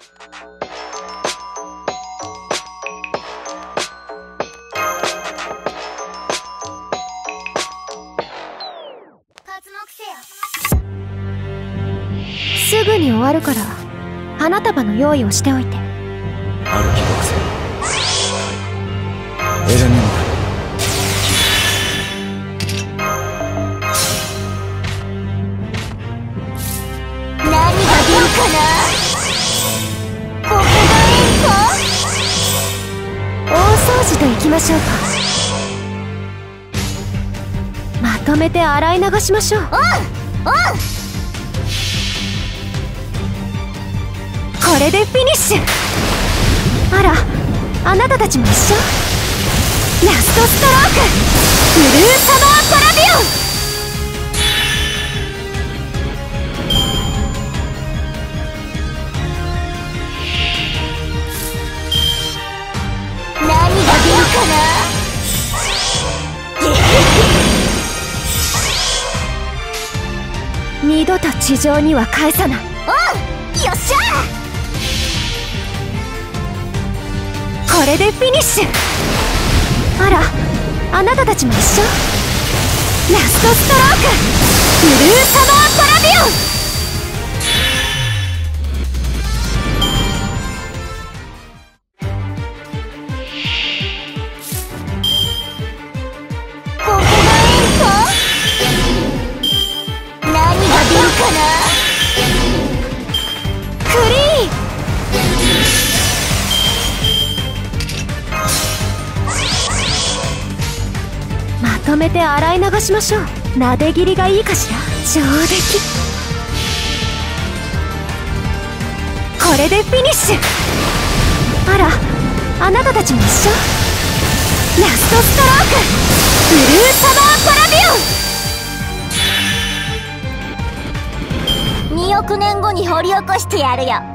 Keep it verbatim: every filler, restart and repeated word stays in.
すぐに終わるから花束の用意をしておいて。 ある気学生エレメン何が出るかな。ここが円大掃除といきましょうか。まとめて洗い流しましょう。 か。おうおう。 これでフィニッシュ。あら、あなたたちも一緒。ラストストローク、ブルーサマーパラビオン。 何が出るかな。 二度と地上には返さない。 おう、よっしゃ。 これでフィニッシュ。あら、あなたたちも一緒。ラストストローク、ブルーサマーパラビオン。 ここが円か。何が出るかな。 クリーン。まとめて洗い流しましょう。なで切りがいいかしら。上出来。これでフィニッシュ。あら、あなたたちも一緒。ラストストローク、ブルーサマーパラビオン。 におくねんごに掘り起こしてやるよ。